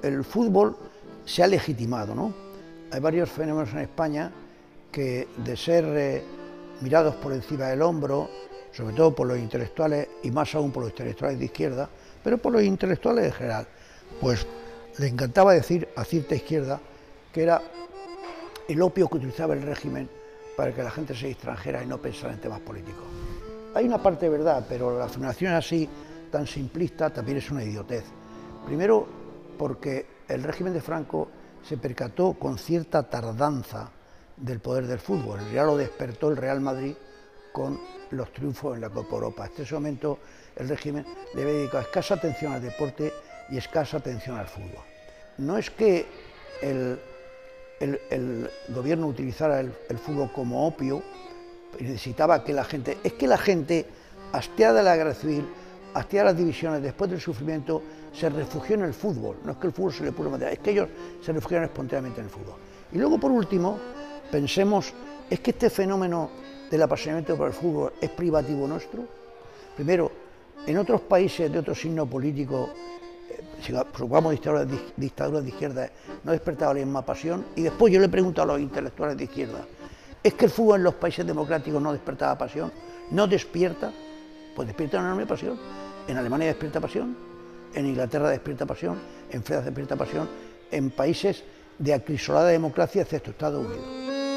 el fútbol se ha legitimado, ¿no? Hay varios fenómenos en España que, de ser mirados por encima del hombro, sobre todo por los intelectuales y más aún por los intelectuales de izquierda, pero por los intelectuales en general, pues le encantaba decir a cierta izquierda que era el opio que utilizaba el régimen para que la gente se distrajera y no pensara en temas políticos. Hay una parte de verdad, pero la afirmación así, tan simplista, también es una idiotez. Primero, porque el régimen de Franco se percató con cierta tardanza del poder del fútbol. Ya lo despertó el Real Madrid con los triunfos en la Copa Europa. Hasta ese momento el régimen le había dedicado escasa atención al deporte y escasa atención al fútbol. No es que el gobierno utilizara el fútbol como opio, necesitaba que la gente... Es que la gente, hastiada de la guerra civil, hastiada de las divisiones, después del sufrimiento, se refugió en el fútbol. No es que el fútbol se le puso material, es que ellos se refugiaron espontáneamente en el fútbol. Y luego, por último, pensemos, ¿es que este fenómeno del apasionamiento por el fútbol es privativo nuestro? Primero, en otros países de otro signo político, supongamos dictaduras de izquierda, no despertaba la misma pasión. Y después yo le pregunto a los intelectuales de izquierda, ¿es que el fútbol en los países democráticos no despertaba pasión? ¿No despierta? Pues despierta una enorme pasión. En Alemania despierta pasión, en Inglaterra despierta pasión, en Francia despierta pasión, en países de acrisolada democracia, excepto Estados Unidos.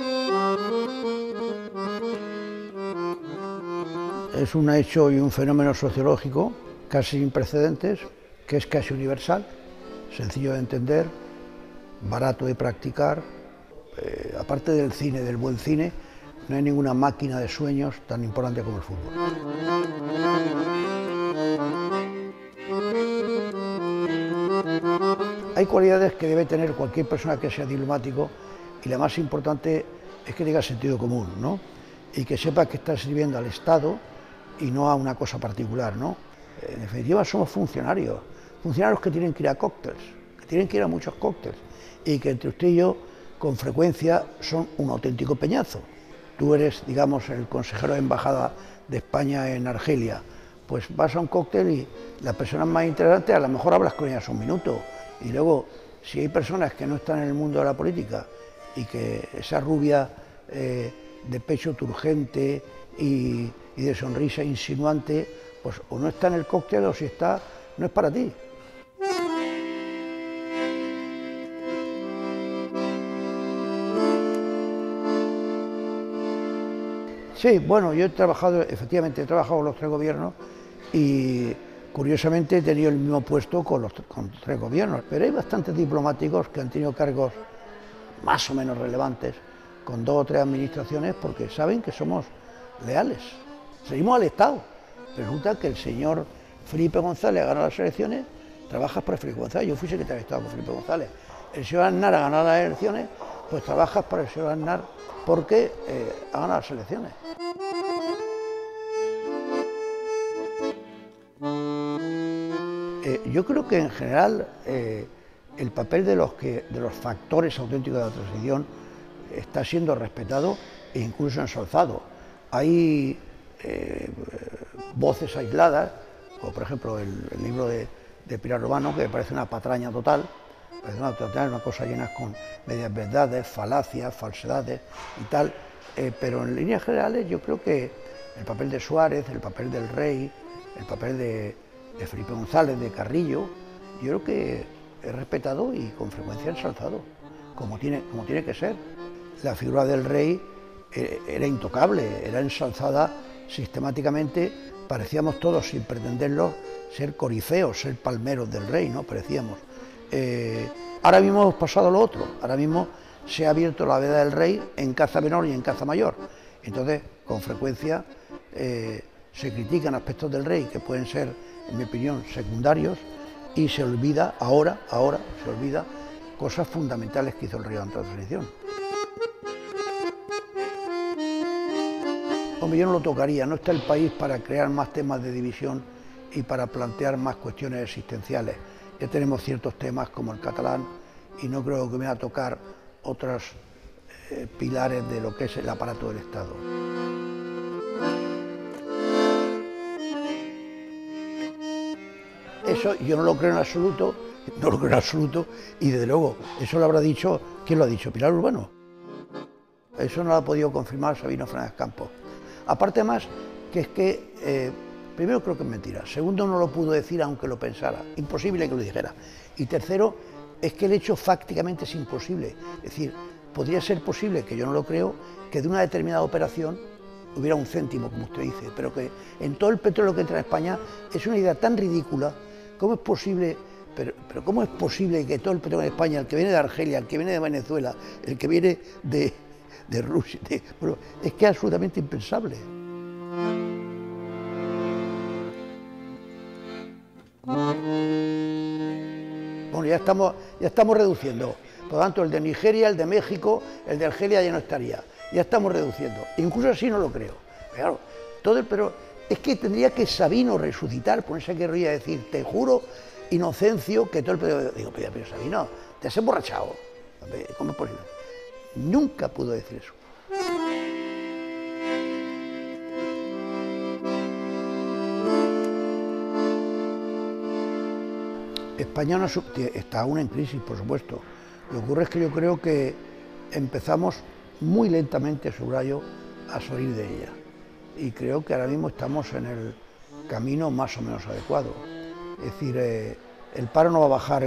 Es un hecho y un fenómeno sociológico casi sin precedentes, que es casi universal, sencillo de entender, barato de practicar. Aparte del cine, del buen cine, no hay ninguna máquina de sueños tan importante como el fútbol. Hay cualidades que debe tener cualquier persona que sea diplomático, y la más importante es que tenga sentido común, ¿no? Y que sepa que está sirviendo al Estado y no a una cosa particular, ¿no? En definitiva, somos funcionarios que tienen que ir a cócteles, que tienen que ir a muchos cócteles, y que entre usted y yo, con frecuencia, son un auténtico peñazo. Tú eres, digamos, el consejero de embajada de España en Argelia, pues vas a un cóctel y las personas más interesantes, a lo mejor hablas con ellas un minuto, y luego, si hay personas que no están en el mundo de la política y que esa rubia de pecho turgente y de sonrisa insinuante, pues o no está en el cóctel, o si está, no es para ti. Sí, bueno, yo he trabajado, efectivamente, he trabajado con los tres gobiernos y curiosamente he tenido el mismo puesto con tres gobiernos, pero hay bastantes diplomáticos que han tenido cargos más o menos relevantes con 2 o 3 administraciones porque saben que somos leales, seguimos al Estado. Resulta que el señor Felipe González ha ganado las elecciones, trabajas para Felipe González, yo fui secretario de Estado con Felipe González. El señor Aznar ha ganado las elecciones, pues trabajas para el señor Aznar porque ha ganado las elecciones. Yo creo que en general el papel de los factores auténticos de la transición está siendo respetado e incluso ensalzado. Hay voces aisladas, como por ejemplo el libro de Pilar Romano, que me parece una patraña total, una cosa llena con medias verdades, falacias, falsedades y tal, pero en líneas generales yo creo que el papel de Suárez, el papel del Rey, el papel de Felipe González, de Carrillo, yo creo que es respetado y con frecuencia ensalzado, como tiene que ser. La figura del Rey era intocable, era ensalzada sistemáticamente, parecíamos todos, sin pretenderlo, ser corifeos, ser palmeros del Rey, ¿no? Parecíamos. Ahora mismo hemos pasado lo otro, ahora mismo se ha abierto la veda del Rey en caza menor y en caza mayor. Entonces, con frecuencia se critican aspectos del Rey que pueden ser, en mi opinión, secundarios, y se olvida, ahora se olvida cosas fundamentales que hizo el Rey durante la transición. Hombre, yo no lo tocaría, no está el país para crear más temas de división y para plantear más cuestiones existenciales. Ya tenemos ciertos temas como el catalán y no creo que me va a tocar otros pilares de lo que es el aparato del Estado. Eso yo no lo creo en absoluto, no lo creo en absoluto, y desde luego, eso lo habrá dicho, ¿quién lo ha dicho? Pilar Urbano. Eso no lo ha podido confirmar Sabino Fernández Campos. Aparte más, que es que, primero creo que es mentira, segundo no lo pudo decir aunque lo pensara, imposible que lo dijera, y tercero, es que el hecho fácticamente es imposible, es decir, podría ser posible, que yo no lo creo, que de una determinada operación hubiera un céntimo, como usted dice, pero que en todo el petróleo que entra en España es una idea tan ridícula. ¿Cómo es posible, pero cómo es posible que todo el petróleo en España, el que viene de Argelia, el que viene de Venezuela, el que viene de Rusia, bueno, es que es absolutamente impensable? Bueno, ya estamos reduciendo. Por lo tanto, el de Nigeria, el de México, el de Argelia ya no estaría. Ya estamos reduciendo. Incluso así no lo creo. Pero claro, pero es que tendría que Sabino resucitar, ponerse aquí arriba y decir, te juro, Inocencio, que todo el petróleo... Digo, pero Sabino, te has emborrachado. ¿Cómo es posible? Nunca pudo decir eso. España no está aún en crisis, por supuesto. Lo que ocurre es que yo creo que empezamos muy lentamente, subrayo, a salir de ella. Y creo que ahora mismo estamos en el camino más o menos adecuado. Es decir, el paro no va a bajar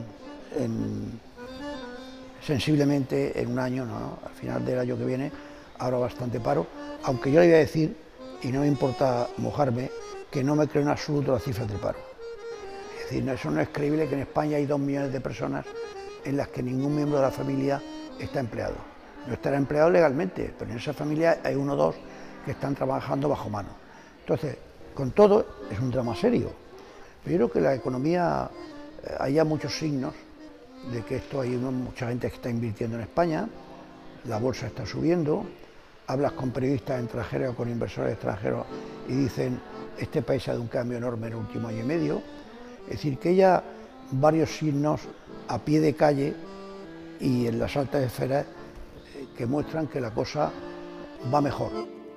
sensiblemente en un año, no. Al final del año que viene habrá bastante paro, aunque yo le voy a decir, y no me importa mojarme, que no me creo en absoluto las cifras del paro. Es decir, eso no es creíble que en España hay 2 millones de personas en las que ningún miembro de la familia está empleado. No estará empleado legalmente, pero en esa familia hay 1 o 2 que están trabajando bajo mano. Entonces, con todo, es un drama serio. Pero yo creo que la economía, hay ya muchos signos de que esto hay mucha gente que está invirtiendo en España, la bolsa está subiendo, hablas con periodistas extranjeros o con inversores extranjeros y dicen, este país ha dado un cambio enorme en el último año y medio. Es decir, que haya varios signos a pie de calle y en las altas esferas que muestran que la cosa va mejor.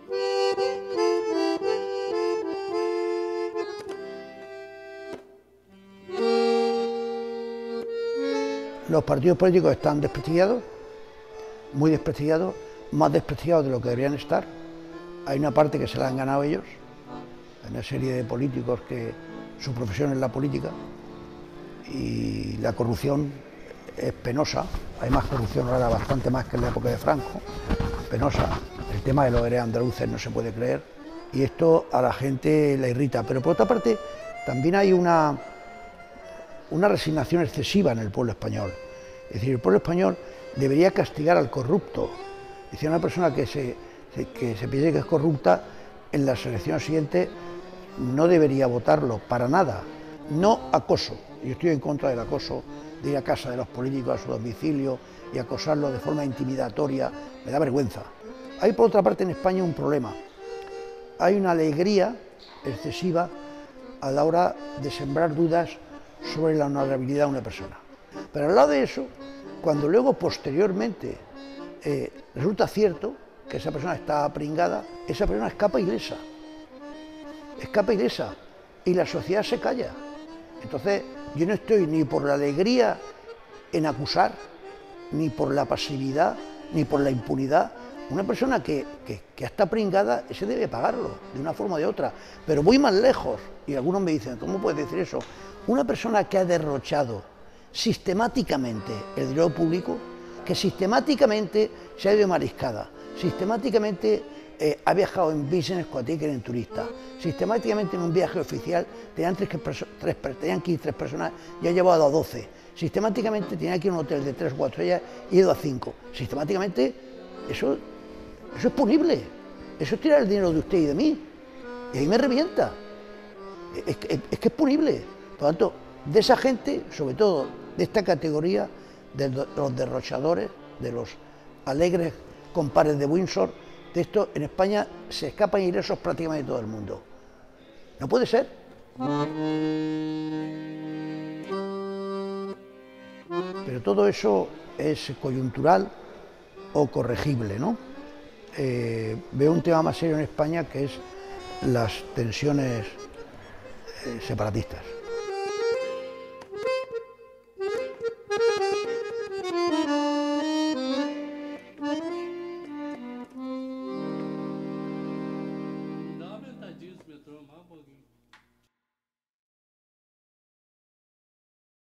Los partidos políticos están desprestigiados, muy desprestigiados, más desprestigiados de lo que deberían estar. Hay una parte que se la han ganado ellos, hay una serie de políticos que su profesión es la política y la corrupción es penosa, hay más corrupción ahora, bastante más que en la época de Franco, penosa. El tema de los héroes andaluces no se puede creer y esto a la gente la irrita, pero por otra parte también hay una resignación excesiva en el pueblo español. Es decir, el pueblo español debería castigar al corrupto. Es decir, una persona que se piense que es corrupta, en las elecciones siguientes no debería votarlo para nada. No acoso. Yo estoy en contra del acoso, de ir a casa de los políticos, a su domicilio y acosarlos de forma intimidatoria. Me da vergüenza. Hay por otra parte en España un problema. Hay una alegría excesiva a la hora de sembrar dudas sobre la honorabilidad de una persona. Pero al lado de eso, cuando luego posteriormente resulta cierto que esa persona está pringada, esa persona escapa ilesa y la sociedad se calla. Entonces yo no estoy ni por la alegría en acusar, ni por la pasividad, ni por la impunidad. Una persona que está pringada, ese debe pagarlo, de una forma o de otra. Pero voy más lejos, y algunos me dicen, ¿cómo puedes decir eso? Una persona que ha derrochado sistemáticamente el dinero público, que sistemáticamente se ha ido de mariscada, sistemáticamente ha viajado en business cuando tiene que ir en turista, sistemáticamente en un viaje oficial tenían que ir 3 personas y ha llevado a 12, sistemáticamente tenía que ir a un hotel de 3 o 4 estrellas y ha ido a 5, sistemáticamente eso es punible, eso es tirar el dinero de usted y de mí, y ahí me revienta, es que es punible. Por lo tanto, de esa gente, sobre todo de esta categoría, de los derrochadores, de los alegres compares de Windsor, de esto en España se escapan ilesos prácticamente todo el mundo. No puede ser. Pero todo eso es coyuntural o corregible, ¿no? Veo un tema más serio en España que es las tensiones separatistas.